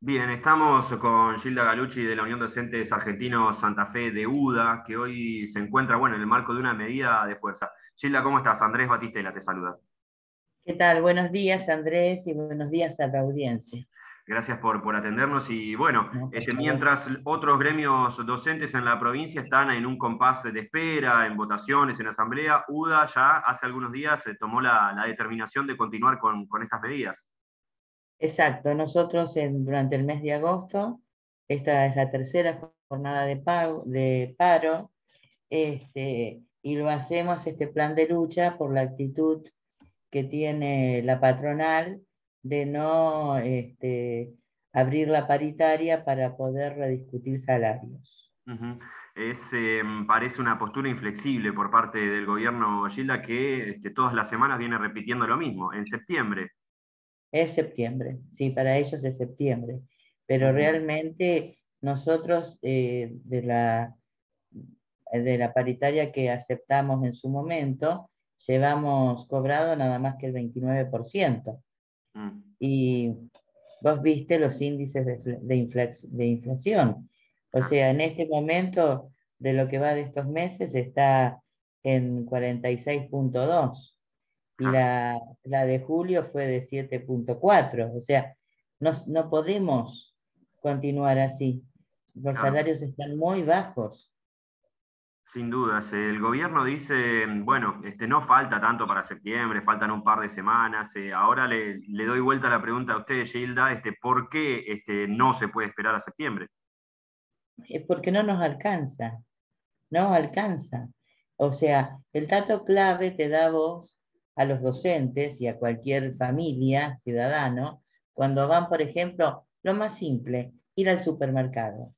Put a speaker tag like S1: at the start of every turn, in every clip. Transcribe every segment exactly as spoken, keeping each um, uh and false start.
S1: Bien, estamos con Gilda Galucci de la Unión Docentes Argentinos Santa Fe de UDA, que hoy se encuentra, bueno, en el marco de una medida de fuerza. Gilda, ¿cómo estás? Andrés Batistela te saluda.
S2: ¿Qué tal? Buenos días, Andrés, y buenos días a la audiencia.
S1: Gracias por, por atendernos y bueno,
S2: No, por
S1: este,
S2: favor.
S1: mientras otros gremios docentes en la provincia están en un compás de espera, en votaciones, en asamblea, UDA ya hace algunos días eh, tomó la, la determinación de continuar con, con estas medidas.
S2: Exacto, nosotros en- durante el mes de agosto, esta es la tercera jornada de, pago, de paro, este, y lo hacemos, este plan de lucha, por la actitud que tiene la patronal de no este, abrir la paritaria para poder rediscutir salarios.
S1: Ujú. Es, eh, parece una postura inflexible por parte del gobierno Gilda que este, todas las semanas viene repitiendo lo mismo. En septiembre.
S2: Es septiembre, sí, para ellos es septiembre, pero
S1: Ujú.
S2: realmente nosotros eh, de la, de la paritaria que aceptamos en su momento, llevamos cobrado nada más que el veintinueve por ciento.
S1: Mm.
S2: Y vos viste los índices de, fl- de inflax- de inflación. O
S1: Claro.
S2: sea, en este momento, de lo que va de estos meses, está en cuarenta y seis punto dos y
S1: Claro.
S2: la, la de julio fue de siete punto cuatro. O sea, no, no podemos continuar así. Los
S1: Claro.
S2: salarios están muy bajos.
S1: Sin dudas. El gobierno dice, bueno, este, no falta tanto para septiembre, faltan un par de semanas. Eh, ahora le, le doy vuelta la pregunta a usted, Gilda, este, ¿por qué este, no se puede esperar a septiembre?
S2: Es porque no nos alcanza, no alcanza. O sea, el dato clave te da vos a los docentes y a cualquier familia, ciudadano, cuando van, por ejemplo, lo más simple, ir al supermercado.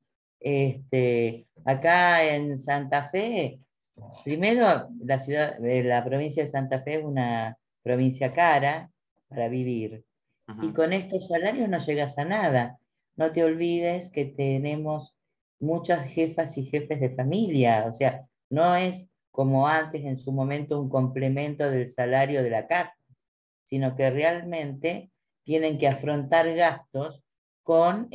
S2: Este, acá en Santa Fe, primero, la ciudad, eh, la provincia de Santa Fe es una provincia cara para vivir. Y
S1: Ujú.
S2: con estos salarios no llegas a nada. No te olvides que tenemos muchas jefas y jefes de familia. O sea, no es como antes en su momento un complemento del salario de la casa, sino que realmente tienen que afrontar gastos con,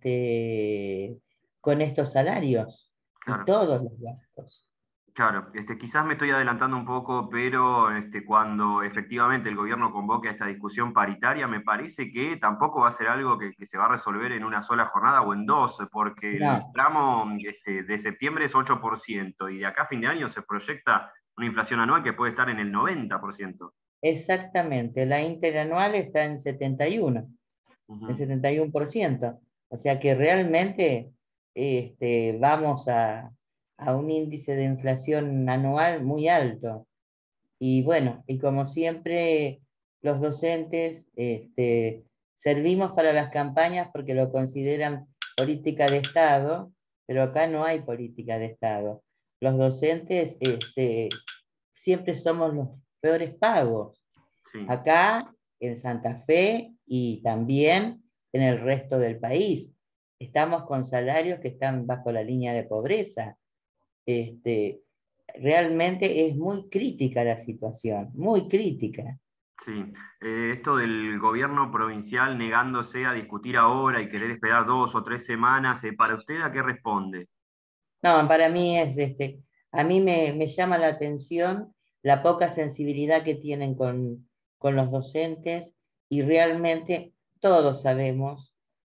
S2: este, con estos salarios y
S1: Claro.
S2: todos los gastos.
S1: Claro, este, quizás me estoy adelantando un poco, pero este, cuando efectivamente el gobierno convoque a esta discusión paritaria, me parece que tampoco va a ser algo que, que se va a resolver en una sola jornada o en dos, porque el
S2: No,
S1: tramo este, de septiembre es ocho por ciento y de acá a fin de año se proyecta una inflación anual que puede estar en el noventa por ciento.
S2: exactamente. La interanual está en setenta y uno, en
S1: Ujú.
S2: setenta y uno por ciento. O sea que realmente este, vamos a, a un índice de inflación anual muy alto. Y bueno, y como siempre, los docentes este, servimos para las campañas porque lo consideran política de Estado, pero acá no hay política de Estado. Los docentes este, siempre somos los peores pagos,
S1: Sí.
S2: acá en Santa Fe y también en el resto del país. Estamos con salarios que están bajo la línea de pobreza. Este, realmente es muy crítica la situación, muy crítica.
S1: Sí, eh, esto del gobierno provincial negándose a discutir ahora y querer esperar dos o tres semanas, eh, ¿para usted a qué responde?
S2: No, para mí es, este, a mí me, me llama la atención la poca sensibilidad que tienen con, con los docentes y realmente todos sabemos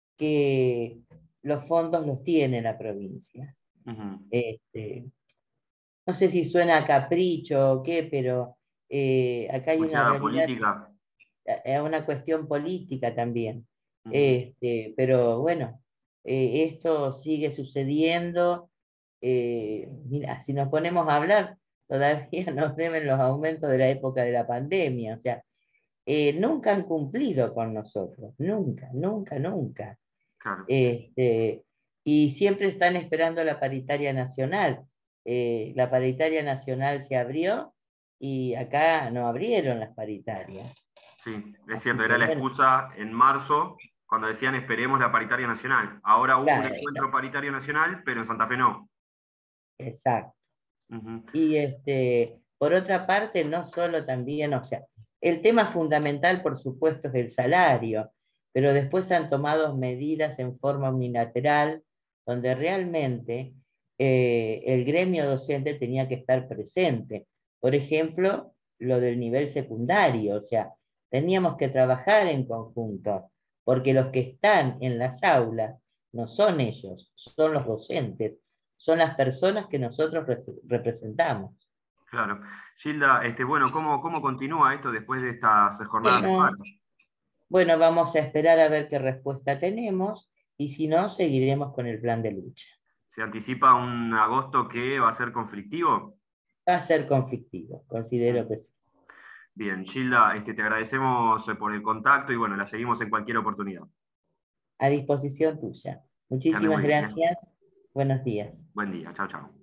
S2: que los fondos los tiene la provincia.
S1: Ujú.
S2: Este, no sé si suena a capricho o qué, pero eh, acá hay una
S1: Cuchara
S2: realidad,
S1: política.
S2: es una cuestión política también.
S1: Ujú.
S2: Este, pero bueno, eh, esto sigue sucediendo. Eh, mira, si nos ponemos a hablar, todavía nos deben los aumentos de la época de la pandemia. O sea, eh, nunca han cumplido con nosotros, nunca, nunca, nunca.
S1: Claro.
S2: Este, y siempre están esperando la paritaria nacional. Eh, la paritaria nacional se abrió y acá no abrieron las paritarias.
S1: Sí, es
S2: Así
S1: cierto, era
S2: que
S1: la
S2: bueno,
S1: excusa en marzo cuando decían esperemos la paritaria nacional. Ahora hubo un
S2: claro,
S1: encuentro paritario nacional, pero en Santa Fe no.
S2: exacto.
S1: Ujú.
S2: Y este, por otra parte, no solo también, o sea, el tema fundamental, por supuesto, es el salario, pero después han tomado medidas en forma unilateral, donde realmente eh, el gremio docente tenía que estar presente. Por ejemplo, lo del nivel secundario, o sea, teníamos que trabajar en conjunto, porque los que están en las aulas no son ellos, son los docentes, son las personas que nosotros representamos.
S1: Claro. Gilda, este, bueno, ¿cómo, cómo continúa esto después de estas jornadas de
S2: Bueno,
S1: paro?
S2: bueno, vamos a esperar a ver qué respuesta tenemos y si no, seguiremos con el plan de lucha.
S1: ¿Se anticipa un agosto que va a ser conflictivo?
S2: Va a ser conflictivo, considero que sí.
S1: Bien, Gilda, este, te agradecemos eh, por el contacto y bueno, la seguimos en cualquier oportunidad.
S2: A disposición tuya.
S1: Que ande
S2: Muchísimas
S1: muy bien.
S2: gracias. Buenos días.
S1: Buen día, chao, chao.